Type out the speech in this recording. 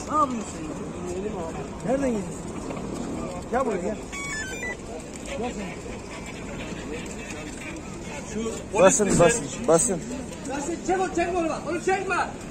Ne yapıyorsun? Nereden gidiyorsun? Gel buraya gel. Gel sen. Basın. Çek onu, çekme onu bak. Onu çekme.